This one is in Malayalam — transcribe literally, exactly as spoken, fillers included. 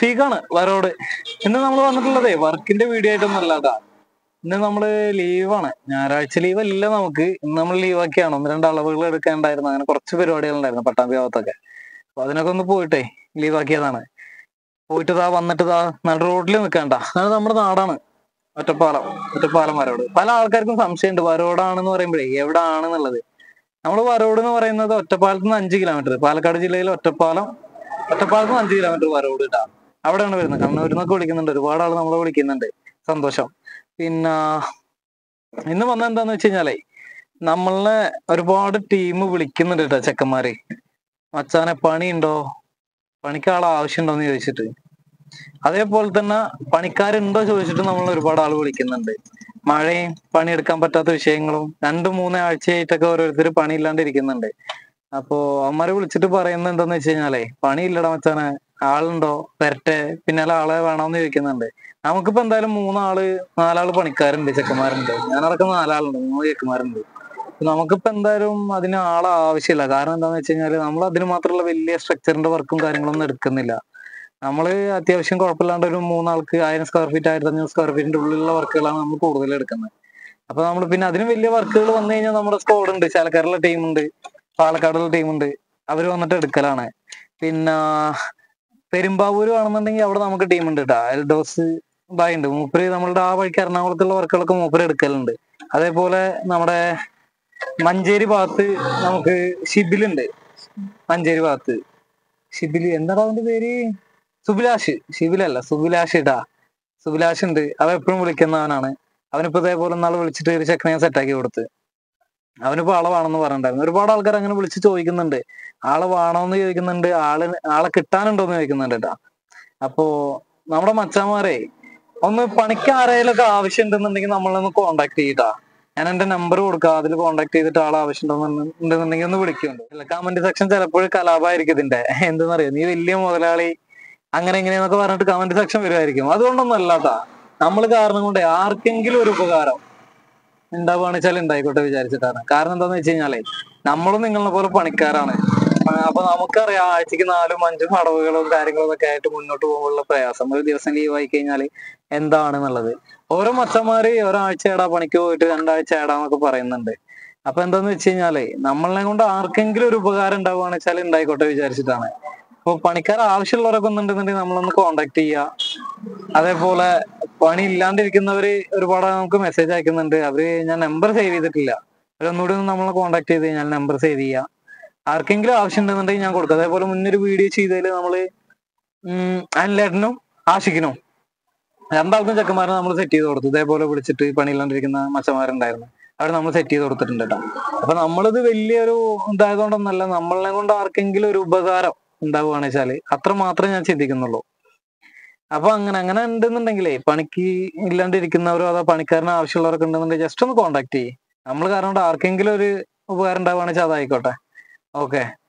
റഫീഖാണ് വരോട്. ഇന്ന് നമ്മൾ വന്നിട്ടുള്ളതേ വർക്കിന്റെ വീഡിയോ ആയിട്ടൊന്നും അല്ലാട്ടാ. ഇന്ന് നമ്മള് ലീവാണ്, ഞായറാഴ്ച ലീവ് അല്ല നമുക്ക്. ഇന്ന് നമ്മൾ ലീവാക്കിയാണ്. ഒന്ന് രണ്ട് അളവുകൾ എടുക്കാനുണ്ടായിരുന്നു, അങ്ങനെ കുറച്ച് പരിപാടികൾ ഉണ്ടായിരുന്നു പട്ടാമ്പി ഭാഗത്തൊക്കെ. അപ്പൊ അതിനൊക്കെ ഒന്ന് പോയിട്ടേ ലീവാക്കിയതാണ്. പോയിട്ട് ഇതാ വന്നിട്ട് ഇതാ നട റോഡിൽ നിൽക്കണ്ട, അത് നമ്മുടെ നാടാണ് ഒറ്റപ്പാലം. ഒറ്റപ്പാലം വരോട്. പല ആൾക്കാർക്കും സംശയമുണ്ട് വരോടാണെന്ന് പറയുമ്പോഴേ എവിടാണെന്നുള്ളത്. നമ്മൾ വരോട് എന്ന് പറയുന്നത് ഒറ്റപ്പാലത്ത് നിന്ന് അഞ്ച് കിലോമീറ്റർ, പാലക്കാട് ജില്ലയിലെ ഒറ്റപ്പാലം. ഒറ്റപ്പാലത്ത് നിന്ന് അഞ്ച് കിലോമീറ്റർ വരോട് ഇട്ടാ, അവിടെയാണ് വരുന്നത്. കണ്ണൂരിൽ നിന്നൊക്കെ വിളിക്കുന്നുണ്ട്, ഒരുപാട് ആൾ നമ്മളെ വിളിക്കുന്നുണ്ട്. സന്തോഷം. പിന്നെ ഇന്ന് വന്ന എന്താന്ന് വെച്ച് കഴിഞ്ഞാലേ, നമ്മളെ ഒരുപാട് ടീം വിളിക്കുന്നുണ്ട് കേട്ടോ ചെക്കന്മാര്. മച്ചാനെ പണിയുണ്ടോ, പണിക്കാളെ ആവശ്യമുണ്ടോന്ന് ചോദിച്ചിട്ട്. അതേപോലെ തന്നെ പണിക്കാരുണ്ടോ ചോദിച്ചിട്ട് നമ്മൾ ഒരുപാട് ആൾ വിളിക്കുന്നുണ്ട്. മഴയും പണിയെടുക്കാൻ പറ്റാത്ത വിഷയങ്ങളും രണ്ടു മൂന്ന് ആഴ്ചയായിട്ടൊക്കെ ഓരോരുത്തർ പണിയില്ലാണ്ട് ഇരിക്കുന്നുണ്ട്. അപ്പോ അവന്മാരെ വിളിച്ചിട്ട് പറയുന്നത് എന്താന്ന് വെച്ച് കഴിഞ്ഞാലേ, പണിയില്ലടാ മച്ചാനെ, ആളുണ്ടോ വരട്ടെ, പിന്നാലെ ആളെ വേണോന്ന് ചോദിക്കുന്നുണ്ട്. നമുക്കിപ്പോ എന്തായാലും മൂന്നാള് നാലാള് പണിക്കാരുണ്ട്, ചെക്കന്മാരുണ്ട്. ഞാനടക്കം നാലാളുണ്ട്, മൂന്ന് ചെക്കന്മാരുണ്ട്. നമുക്കിപ്പോ എന്തായാലും അതിന് ആളെ ആവശ്യമില്ല. കാരണം എന്താന്ന് വെച്ച് കഴിഞ്ഞാല് നമ്മൾ അതിന് മാത്രമുള്ള വലിയ സ്ട്രക്ചറിന്റെ വർക്കും കാര്യങ്ങളൊന്നും എടുക്കുന്നില്ല. നമ്മള് അത്യാവശ്യം കുഴപ്പമില്ലാണ്ട് ഒരു മൂന്നാൾക്ക് ആയിരം സ്ക്വയർ ഫീറ്റ് ആയിരത്തി അഞ്ഞൂറ് സ്ക്വയർ ഫീറ്റിന്റെ ഉള്ളിലുള്ള വർക്കുകളാണ് നമ്മൾ കൂടുതൽ എടുക്കുന്നത്. അപ്പൊ നമ്മൾ പിന്നെ അതിന് വലിയ വർക്കുകൾ വന്നു കഴിഞ്ഞാൽ നമ്മുടെ സ്ക്വാഡ് ഉണ്ട്, ചാലക്കാടുള്ള ടീമുണ്ട്, പാലക്കാടുള്ള ടീമുണ്ട്, അവര് വന്നിട്ട് എടുക്കലാണ്. പിന്നെ പെരുമ്പാവൂര് ആണെന്നുണ്ടെങ്കിൽ അവിടെ നമുക്ക് ടീമുണ്ട് കേട്ടോ, എൽഡോസ് ബായ് ഉണ്ട്. മൂപ്പര് നമ്മളുടെ ആ വഴിക്ക് എറണാകുളത്തുള്ള വർക്കുകളൊക്കെ മൂപ്പര് എടുക്കലുണ്ട്. അതേപോലെ നമ്മുടെ മഞ്ചേരി ഭാഗത്ത് നമുക്ക് ഷിബിലുണ്ട്. മഞ്ചേരി ഭാഗത്ത് ഷിബില് എന്താടാ അവന്റെ പേര്, സുബിലാഷ്. ഷിബിലല്ല, സുബിലാഷ് ഇട്ടാ. സുബിലാഷ് ഉണ്ട്, അവൻ എപ്പോഴും വിളിക്കുന്നവനാണ്. അവനിപ്പോ ഇതേപോലെ നാളെ വിളിച്ചിട്ട് ഒരു ചെക്കനെ സെറ്റാക്കി കൊടുത്ത്. അവനിപ്പോ ആളെ വേണമെന്ന് പറഞ്ഞിട്ടുണ്ടായിരുന്നു. ഒരുപാട് ആൾക്കാർ അങ്ങനെ വിളിച്ച് ചോദിക്കുന്നുണ്ട്, ആളെ വേണോന്ന് ചോദിക്കുന്നുണ്ട്, ആള് ആളെ കിട്ടാനുണ്ടോന്ന് ചോദിക്കുന്നുണ്ട് കേട്ടാ. അപ്പോ നമ്മുടെ മച്ചാന്മാരെ ഒന്ന് പണിക്ക് ആരെങ്കിലൊക്കെ ആവശ്യം ഉണ്ടെന്നുണ്ടെങ്കിൽ നമ്മളൊന്ന് കോണ്ടാക്ട് ചെയ്യട്ടാ. ഞാൻ എന്റെ നമ്പർ കൊടുക്കാം, അതിൽ കോണ്ടാക്ട് ചെയ്തിട്ട് ആളെ ആവശ്യം ഉണ്ടെന്നുണ്ടെങ്കിൽ ഒന്ന് വിളിക്കുന്നുണ്ട്. അല്ല, കമന്റ് സെക്ഷൻ ചിലപ്പോൾ കലാപമായിരിക്കും ഇതിന്റെ. എന്തെന്നറിയോ, നീ വലിയ മുതലാളി അങ്ങനെ ഇങ്ങനെയെന്നൊക്കെ പറഞ്ഞിട്ട് കമന്റ് സെക്ഷൻ വരുമായിരിക്കും. അതുകൊണ്ടൊന്നും അല്ലാട്ടാ, നമ്മൾ കാരണം കൊണ്ട് ആർക്കെങ്കിലും ഒരു ഉപകാരം ഉണ്ടാവുകയാണെന്ന് വെച്ചാൽ ഉണ്ടായിക്കോട്ടെ വിചാരിച്ചിട്ടാണ്. കാരണം എന്താന്ന് വെച്ച് കഴിഞ്ഞാലേ, നമ്മളും നിങ്ങളെ പോലെ പണിക്കാരാണ്. അപ്പൊ നമുക്കറിയാം ആഴ്ചക്ക് നാലും അഞ്ചും അടവുകളും കാര്യങ്ങളും ഒക്കെ ആയിട്ട് മുന്നോട്ട് പോകുമ്പോഴുള്ള പ്രയാസം. ഒരു ദിവസം ലീവ് ആയി കഴിഞ്ഞാൽ എന്താണെന്നുള്ളത്. ഓരോ മച്ചന്മാര് ഒരാഴ്ച ഏടാ പണിക്ക് പോയിട്ട് രണ്ടാഴ്ച ഏടാന്നൊക്കെ പറയുന്നുണ്ട്. അപ്പൊ എന്താന്ന് വെച്ച് കഴിഞ്ഞാലേ, നമ്മളെ കൊണ്ട് ആർക്കെങ്കിലും ഒരു ഉപകാരം ഉണ്ടാവുകയാണെന്ന് വെച്ചാൽ ഉണ്ടായിക്കോട്ടെ വിചാരിച്ചിട്ടാണ്. ഇപ്പൊ പണിക്കാർ ആവശ്യമുള്ളവരൊക്കെ ഒന്നുണ്ടെന്നുണ്ടെങ്കിൽ നമ്മളൊന്ന് കോണ്ടാക്ട് ചെയ്യുക. അതേപോലെ പണി ഇല്ലാണ്ടിരിക്കുന്നവര് ഒരുപാട് നമുക്ക് മെസ്സേജ് അയക്കുന്നുണ്ട്. അവര് ഞാൻ നമ്പർ സേവ് ചെയ്തിട്ടില്ല, അവരൊന്നുകൂടി ഒന്ന് നമ്മളെ കോണ്ടാക്ട് ചെയ്ത് കഴിഞ്ഞാൽ നമ്പർ സേവ് ചെയ്യുക. ആർക്കെങ്കിലും ആവശ്യം ഉണ്ടെന്നുണ്ടെങ്കിൽ ഞാൻ കൊടുക്കും. അതേപോലെ മുന്നൊരു വീഡിയോ ചെയ്തതിൽ നമ്മള് ഉം അനിലേട്ടനും ആഷിഖിനും രണ്ടാൾക്കും ചെക്കന്മാരെ നമ്മൾ സെറ്റ് ചെയ്ത് കൊടുത്തു. ഇതേപോലെ വിളിച്ചിട്ട് പണിയില്ലാണ്ടിരിക്കുന്ന മച്ചന്മാരുണ്ടായിരുന്നു, അവരെ നമ്മൾ സെറ്റ് ചെയ്ത് കൊടുത്തിട്ടുണ്ട് കേട്ടോ. അപ്പൊ നമ്മളിത് വലിയൊരു ഇതായതുകൊണ്ടൊന്നല്ല, നമ്മളെ കൊണ്ട് ആർക്കെങ്കിലും ഒരു ഉപകാരം ഉണ്ടാവുകയാണെന്ന് വെച്ചാല് അത്ര മാത്രമേ ഞാൻ ചിന്തിക്കുന്നുള്ളൂ. അപ്പൊ അങ്ങനെ അങ്ങനെ ഉണ്ടെന്നുണ്ടെങ്കിലേ, പണിക്ക് ഇല്ലാണ്ടിരിക്കുന്നവരോ അതോ പണിക്കാരന് ആവശ്യമുള്ളവരൊക്കെ ഉണ്ടെന്നുണ്ടെങ്കിൽ ജസ്റ്റ് ഒന്ന് കോണ്ടാക്ട് ചെയ്യും. നമ്മൾ കാരണം കൊണ്ട് ആർക്കെങ്കിലും ഒരു ഉപകാരം ഉണ്ടാവുകയാണെന്ന് വെച്ചാൽ അതായിക്കോട്ടെ. ഓക്കെ.